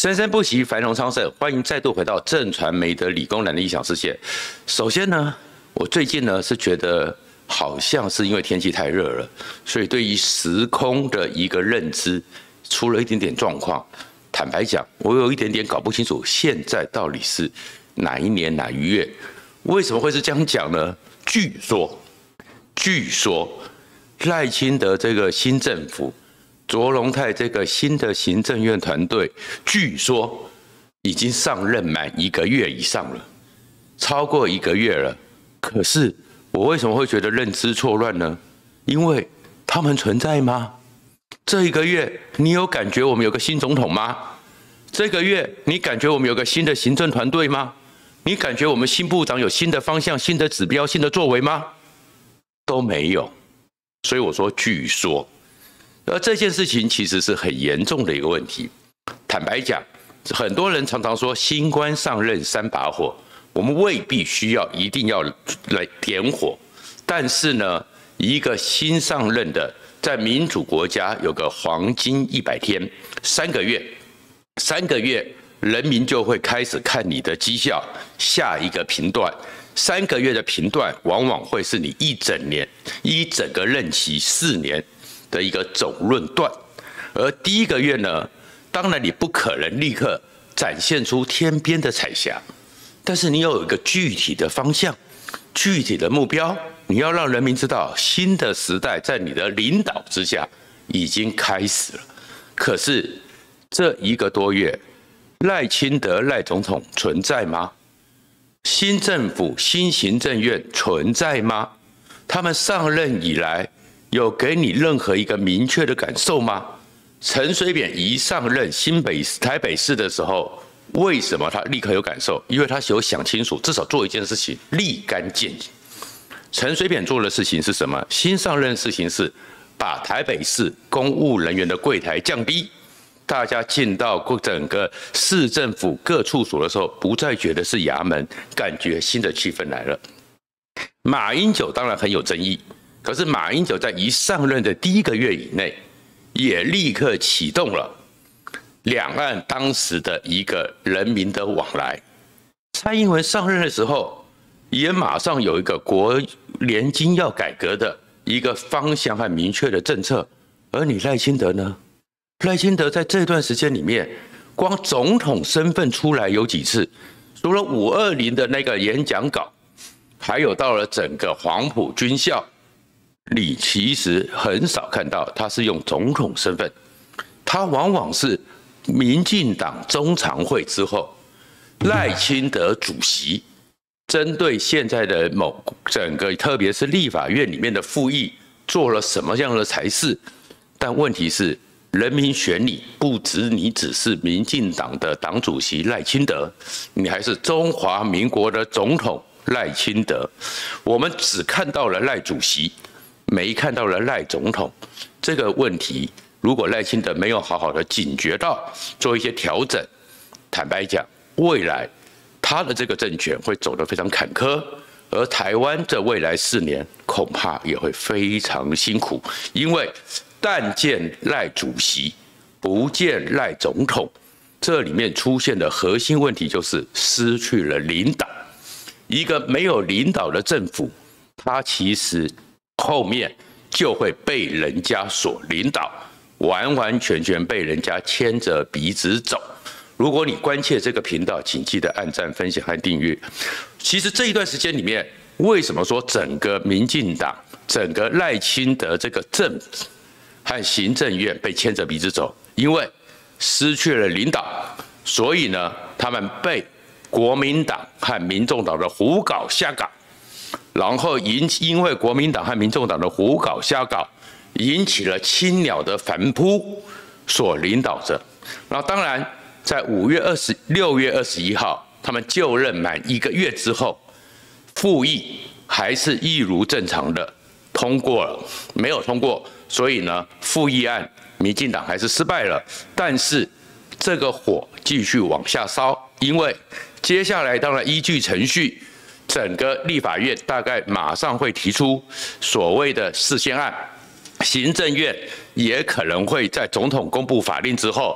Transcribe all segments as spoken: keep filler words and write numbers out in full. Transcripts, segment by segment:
生生不息，繁荣昌盛。欢迎再度回到正传媒的理工男的异想世界。首先呢，我最近呢是觉得好像是因为天气太热了，所以对于时空的一个认知出了一点点状况。坦白讲，我有一点点搞不清楚现在到底是哪一年哪一月。为什么会是这样讲呢？据说，据说赖清德这个新政府。卓荣泰这个新的行政院团队，据说已经上任满一个月以上了，超过一个月了。可是我为什么会觉得认知错乱呢？因为他们存在吗？这一个月你有感觉我们有个新总统吗？这个月你感觉我们有个新的行政团队吗？你感觉我们新部长有新的方向、新的指标、新的作为吗？都没有。所以我说据说。而这件事情其实是很严重的一个问题。坦白讲，很多人常常说新官上任三把火，我们未必需要一定要来点火。但是呢，一个新上任的，在民主国家有个黄金一百天，三个月，三个月，人民就会开始看你的绩效，下一个评断。三个月的评断，往往会是你一整年、一整个任期四年。的一个总论断，而第一个月呢，当然你不可能立刻展现出天边的彩霞，但是你要有一个具体的方向、具体的目标，你要让人民知道新的时代在你的领导之下已经开始了。可是这一个多月，赖清德赖总统存在吗？新政府、新行政院存在吗？他们上任以来，有给你任何一个明确的感受吗？陈水扁一上任新北台北市的时候，为什么他立刻有感受？因为他有想清楚，至少做一件事情立竿见影。陈水扁做的事情是什么？新上任的事情是把台北市公务人员的柜台降低，大家进到整个市政府各处所的时候，不再觉得是衙门，感觉新的气氛来了。马英九当然很有争议。可是马英九在一上任的第一个月以内，也立刻启动了两岸当时的一个人民的往来。蔡英文上任的时候，也马上有一个国联经要改革的一个方向和明确的政策。而你赖清德呢？赖清德在这段时间里面，光总统身份出来有几次？除了五二零的那个演讲稿，还有到了整个黄埔军校。你其实很少看到他是用总统身份，他往往是民进党中常会之后，赖清德主席针对现在的某整个，特别是立法院里面的复议，做了什么样的裁示？但问题是，人民选你，不止你只是民进党的党主席赖清德，你还是中华民国的总统赖清德。我们只看到了赖主席。没看到了赖总统这个问题，如果赖清德没有好好的警觉到，做一些调整，坦白讲，未来他的这个政权会走得非常坎坷，而台湾这未来四年恐怕也会非常辛苦，因为但见赖主席，不见赖总统，这里面出现的核心问题就是失去了领导。一个没有领导的政府，它其实后面就会被人家所领导，完完全全被人家牵着鼻子走。如果你关切这个频道，请记得按赞、分享和订阅。其实这一段时间里面，为什么说整个民进党、整个赖清德这个政府和行政院被牵着鼻子走？因为失去了领导，所以呢，他们被国民党和民众党的胡搞瞎搞。然后引因为国民党和民众党的胡搞瞎搞，引起了青鸟的反扑所领导着。然后当然，在五月二十六月二十一号，他们就任满一个月之后，复议还是一如正常的通过了，没有通过，所以呢，复议案民进党还是失败了。但是这个火继续往下烧，因为接下来当然依据程序。整个立法院大概马上会提出所谓的释宪案，行政院也可能会在总统公布法令之后，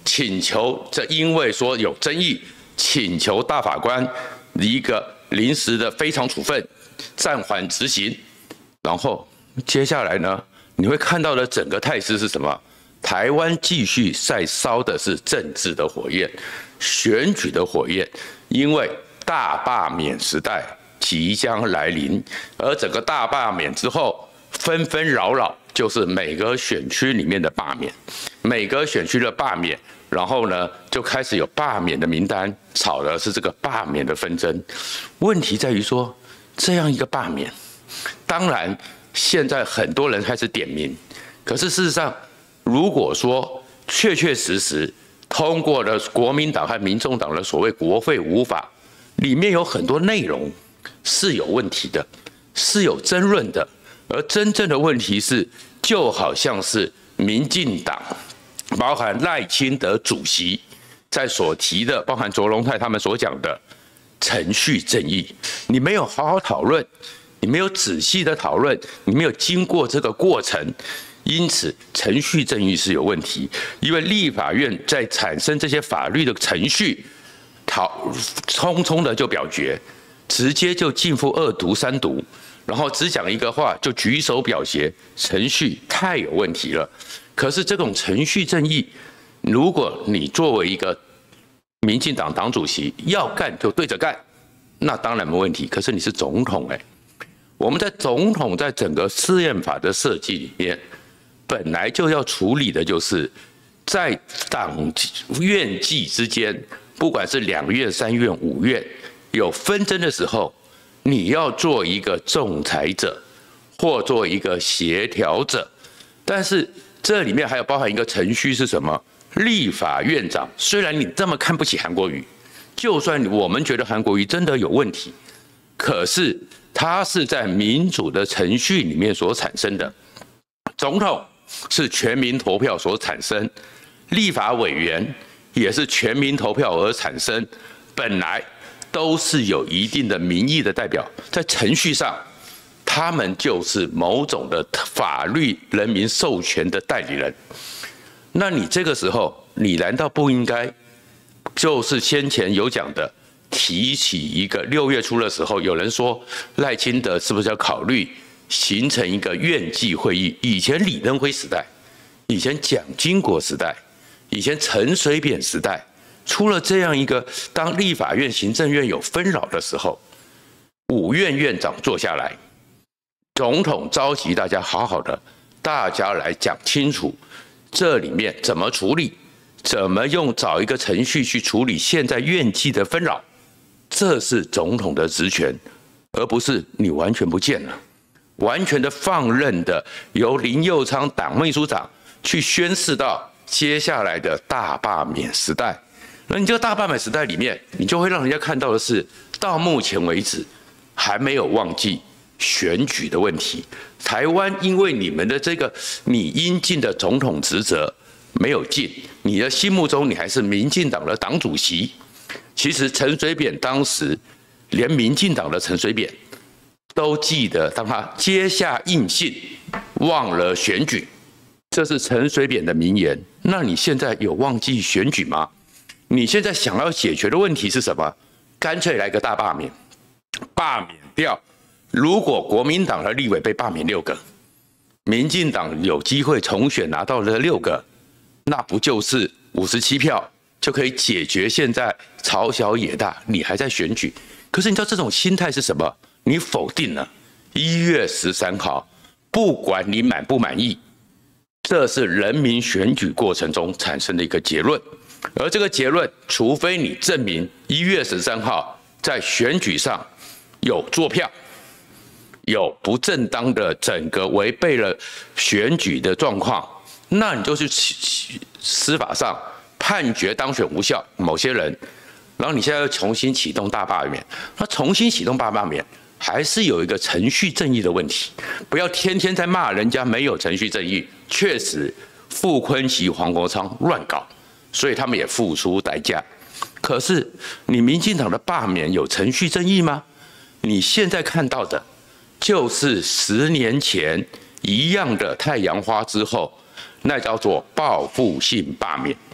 请求这因为说有争议，请求大法官一个临时的非常处分，暂缓执行。然后接下来呢，你会看到的整个态势是什么？台湾继续在烧的是政治的火焰，选举的火焰，因为大罢免时代即将来临，而整个大罢免之后，纷纷扰扰就是每个选区里面的罢免，每个选区的罢免，然后呢就开始有罢免的名单，吵的是这个罢免的纷争。问题在于说，这样一个罢免，当然现在很多人开始点名，可是事实上，如果说确确实实通过了国民党和民众党的所谓国会五法，里面有很多内容是有问题的，是有争论的。而真正的问题是，就好像是民进党，包含赖清德主席在所提的，包含卓荣泰他们所讲的程序正义，你没有好好讨论，你没有仔细的讨论，你没有经过这个过程。因此，程序正义是有问题，因为立法院在产生这些法律的程序，讨匆匆的就表决，直接就进入二读、三读，然后只讲一个话就举手表决，程序太有问题了。可是这种程序正义，如果你作为一个民进党党主席，要干就对着干，那当然没问题。可是你是总统哎、欸，我们在总统在整个试验法的设计里面。本来就要处理的就是，在党院际之间，不管是两院、三院、五院有纷争的时候，你要做一个仲裁者，或做一个协调者。但是这里面还有包含一个程序是什么？立法院长，虽然你这么看不起韩国瑜，就算我们觉得韩国瑜真的有问题，可是他是在民主的程序里面所产生的，总统。是全民投票所产生，立法委员也是全民投票而产生，本来都是有一定的民意的代表，在程序上，他们就是某种的法律人民授权的代理人。那你这个时候，你难道不应该就是先前有讲的，提起一个六月初的时候，有人说赖清德是不是要考虑？形成一个院际会议，以前李登辉时代，以前蒋经国时代，以前陈水扁时代，出了这样一个，当立法院、行政院有纷扰的时候，五院院长坐下来，总统召集大家好好的，大家来讲清楚，这里面怎么处理，怎么用找一个程序去处理现在院际的纷扰，这是总统的职权，而不是你完全不见了。完全的放任的，由林右昌党秘书长去宣示到接下来的大罢免时代。那你这个大罢免时代里面，你就会让人家看到的是，到目前为止还没有忘记选举的问题。台湾因为你们的这个你应尽的总统职责没有尽，你的心目中你还是民进党的党主席。其实陈水扁当时连民进党的陈水扁。都记得，当他接下印信，忘了选举，这是陈水扁的名言。那你现在有忘记选举吗？你现在想要解决的问题是什么？干脆来个大罢免，罢免掉。如果国民党的立委被罢免六个，民进党有机会重选拿到了六个，那不就是五十七票就可以解决现在朝小野大，你还在选举？可是你知道这种心态是什么？你否定了一月十三号，不管你满不满意，这是人民选举过程中产生的一个结论。而这个结论，除非你证明一月十三号在选举上有作票，有不正当的整个违背了选举的状况，那你就去司法上判决当选无效某些人，然后你现在又重新启动大罢免，那重新启动大罢免。还是有一个程序正义的问题，不要天天在骂人家没有程序正义。确实，傅崐萁、黄国昌乱搞，所以他们也付出代价。可是，你民进党的罢免有程序正义吗？你现在看到的，就是十年前一样的太阳花之后，那叫做报复性罢免。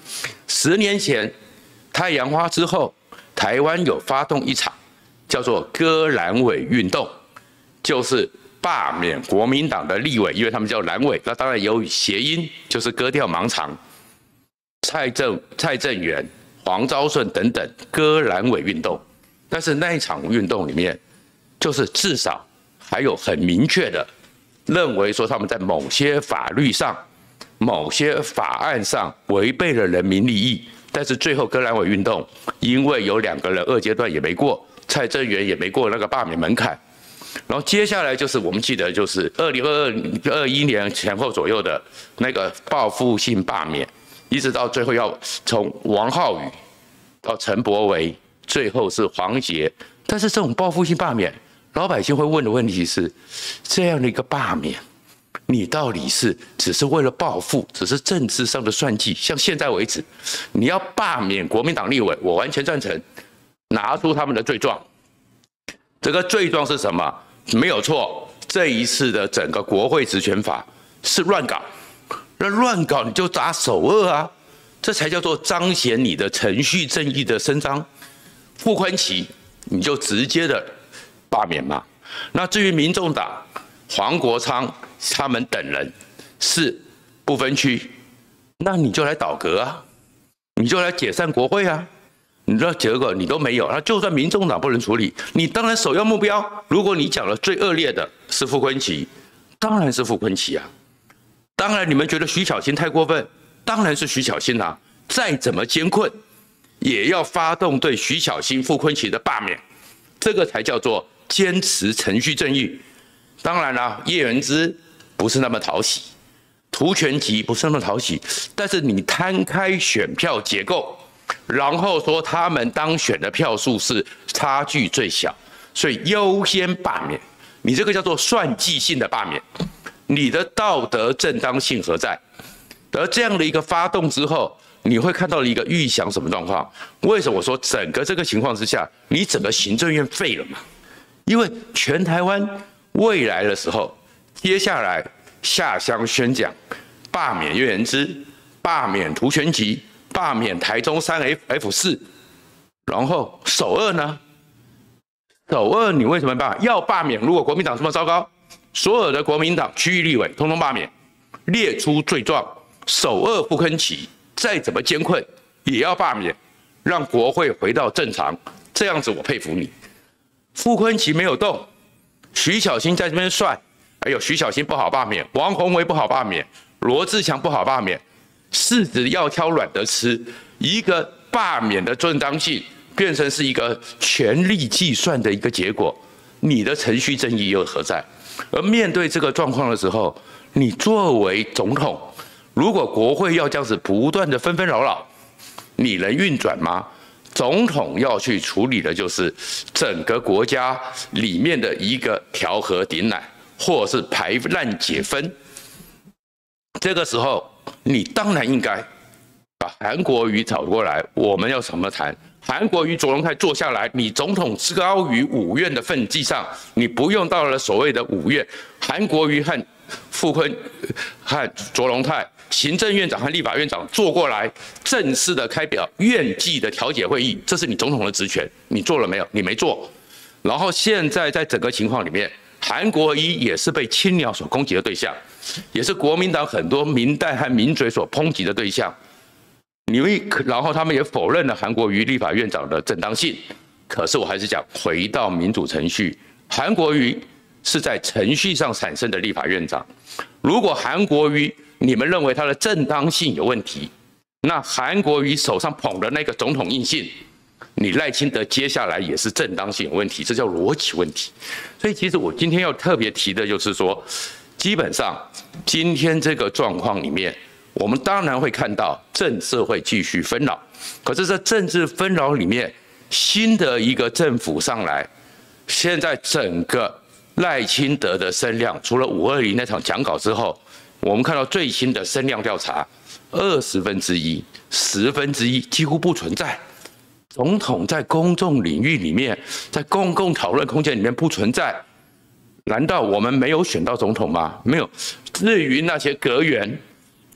十年前太阳花之后，台湾有发动一场叫做割蓝委运动，就是罢免国民党的立委，因为他们叫蓝委，那当然有谐音，就是割掉盲肠。蔡正、蔡正元、黄昭顺等等割蓝委运动，但是那一场运动里面，就是至少还有很明确的认为说他们在某些法律上、某些法案上违背了人民利益，但是最后割蓝委运动，因为有两个人二阶段也没过，蔡正元也没过那个罢免门槛。然后接下来就是我们记得，就是二零二二、二一年前后左右的那个报复性罢免，一直到最后要从王浩宇到陈柏惟，最后是黄捷。但是这种报复性罢免，老百姓会问的问题是：这样的一个罢免，你到底是只是为了报复，只是政治上的算计？像现在为止，你要罢免国民党立委，我完全赞成，拿出他们的罪状。这个罪状是什么？没有错，这一次的整个国会职权法是乱搞，那乱搞你就打首恶啊，这才叫做彰显你的程序正义的伸张。傅昆萁你就直接的罢免嘛。那至于民众党黄国昌他们等人是不分区，那你就来倒阁啊，你就来解散国会啊。你知道结果你都没有，那就算民众党不能处理，你当然首要目标，如果你讲了最恶劣的是傅昆萁，当然是傅昆萁啊。当然你们觉得徐巧芯太过分，当然是徐巧芯啊。再怎么艰困，也要发动对徐巧芯、傅昆萁的罢免，这个才叫做坚持程序正义。当然啦，叶元之不是那么讨喜，涂全集不是那么讨喜，但是你摊开选票结构，然后说他们当选的票数是差距最小，所以优先罢免。你这个叫做算计性的罢免，你的道德正当性何在？而这样的一个发动之后，你会看到一个预想什么状况？为什么我说整个这个情况之下，你整个行政院废了嘛？因为全台湾未来的时候，接下来下乡宣讲，罢免叶元之，罢免涂全集，罢免台中三 F F 四，然后首二呢？首二你为什么罢？要罢免？如果国民党这么糟糕，所有的国民党区域立委通通罢免，列出罪状。首二傅昆萁再怎么艰困也要罢免，让国会回到正常。这样子我佩服你。傅昆萁没有动，徐巧芯在这边算，还有徐巧芯不好罢免，王宏维不好罢免，罗智强不好罢免。柿子要挑软的吃，一个罢免的正当性变成是一个权力计算的一个结果，你的程序正义又何在？而面对这个状况的时候，你作为总统，如果国会要这样子不断的纷纷扰扰，你能运转吗？总统要去处理的就是整个国家里面的一个调和鼎奶，或是排难解纷。这个时候，你当然应该把韩国瑜找过来，我们要怎么谈？韩国瑜、卓荣泰坐下来，你总统是高于五院的分际上，你不用到了所谓的五院，韩国瑜和傅昆和卓荣泰、行政院长和立法院长坐过来，正式的开表院际的调解会议，这是你总统的职权，你做了没有？你没做。然后现在在整个情况里面，韩国瑜也是被青鸟所攻击的对象，也是国民党很多民代和民嘴所抨击的对象。你们，然后他们也否认了韩国瑜立法院长的正当性。可是我还是讲，回到民主程序，韩国瑜是在程序上产生的立法院长。如果韩国瑜你们认为他的正当性有问题，那韩国瑜手上捧的那个总统印信，你赖清德接下来也是正当性有问题，这叫逻辑问题。所以其实我今天要特别提的就是说，基本上今天这个状况里面，我们当然会看到政策会继续纷扰，可是，在政治纷扰里面，新的一个政府上来，现在整个赖清德的声量，除了五二零那场讲稿之后，我们看到最新的声量调查，二十分之一、十分之一几乎不存在。总统在公众领域里面，在公共讨论空间里面不存在，难道我们没有选到总统吗？没有。至于那些阁员，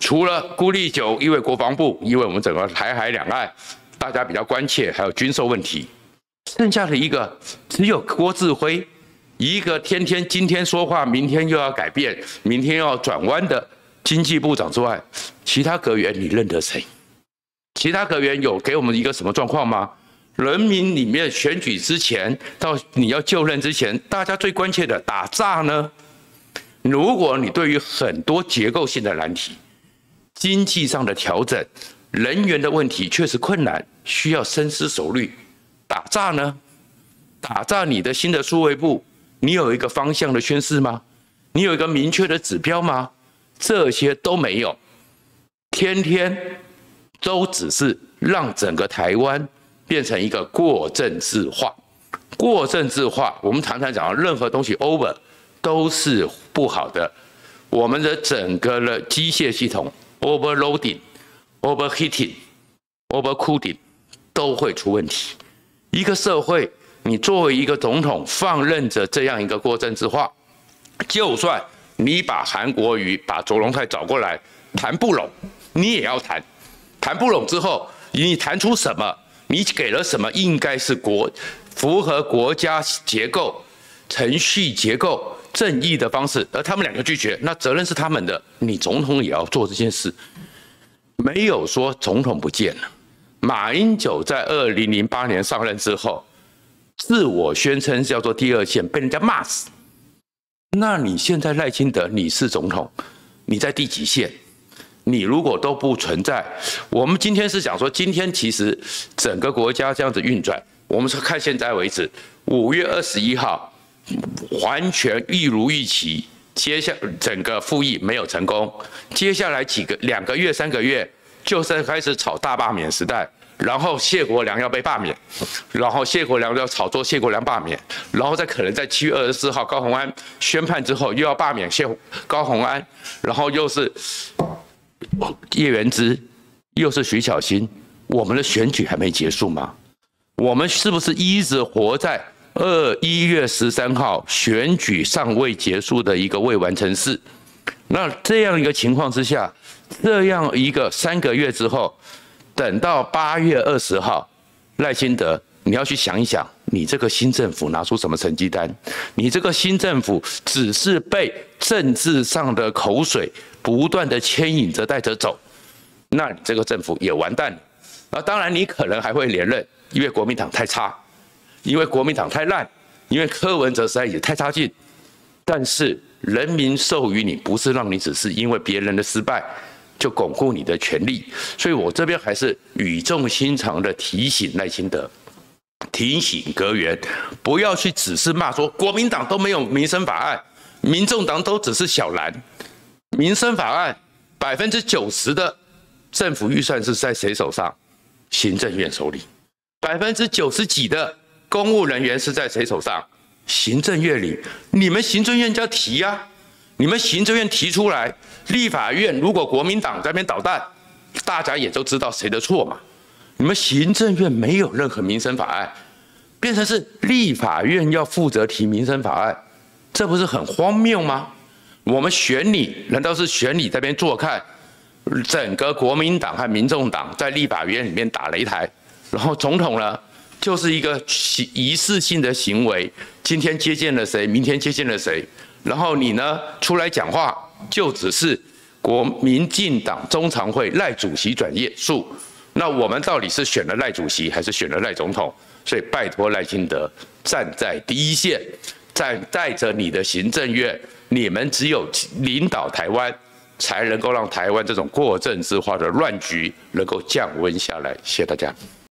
除了孤立九，因为国防部，因为我们整个台海两岸大家比较关切，还有军售问题，剩下的一个只有郭志辉，一个天天今天说话，明天又要改变，明天又要转弯的经济部长之外，其他阁员你认得谁？其他阁员有给我们一个什么状况吗？人民里面选举之前到你要就任之前，大家最关切的打诈呢？如果你对于很多结构性的难题，经济上的调整，人员的问题确实困难，需要深思熟虑。打诈呢？打诈你的新的数位部，你有一个方向的宣示吗？你有一个明确的指标吗？这些都没有，天天都只是让整个台湾变成一个过政治化。过政治化，我们常常讲，任何东西 over 都是不好的。我们的整个的机械系统 overloading、overheating、overcooling 都会出问题。一个社会，你作为一个总统，放任着这样一个过政治化，就算你把韩国瑜、把卓荣泰找过来谈不拢，你也要谈。谈不拢之后，你谈出什么？你给了什么？应该是国符合国家结构、程序结构、正义的方式，而他们两个拒绝，那责任是他们的。你总统也要做这件事，没有说总统不见了。马英九在二零零八年上任之后，自我宣称叫做第二线，被人家骂死。那你现在赖清德，你是总统，你在第几线？你如果都不存在，我们今天是讲说，今天其实整个国家这样子运转，我们是看现在为止，五月二十一号完全一如预期，接下整个复议没有成功，接下来几个两个月、三个月，就是开始炒大罢免时代。然后谢国良要被罢免，然后谢国良要炒作谢国良罢免，然后再可能在七月二十四号高虹安宣判之后又要罢免谢高虹安，然后又是叶元之，又是徐巧芯，我们的选举还没结束吗？我们是不是一直活在二一月十三号选举尚未结束的一个未完成式？那这样一个情况之下，这样一个三个月之后。等到八月二十号，赖清德，你要去想一想，你这个新政府拿出什么成绩单？你这个新政府只是被政治上的口水不断的牵引着带着走，那你这个政府也完蛋了。那当然，你可能还会连任，因为国民党太差，因为国民党太烂，因为柯文哲实在也太差劲。但是人民授予你，不是让你只是因为别人的失败。就巩固你的权利，所以我这边还是语重心长的提醒赖清德，提醒阁员，不要去只是骂说国民党都没有民生法案，民众党都只是小蓝。民生法案百分之九十的政府预算是在谁手上？行政院手里。百分之九十几的公务人员是在谁手上？行政院里。你们行政院就要提呀、啊。你们行政院提出来，立法院如果国民党在那边捣蛋，大家也都知道谁的错嘛。你们行政院没有任何民生法案，变成是立法院要负责提民生法案，这不是很荒谬吗？我们选你，难道是选你在那边坐看整个国民党和民众党在立法院里面打擂台，然后总统呢就是一个仪式性的行为，今天接见了谁，明天接见了谁？然后你呢出来讲话，就只是国民进党中常会赖主席转业数。那我们到底是选了赖主席，还是选了赖总统？所以拜托赖清德站在第一线，在带着你的行政院，你们只有领导台湾，才能够让台湾这种过政治化的乱局能够降温下来。谢谢大家。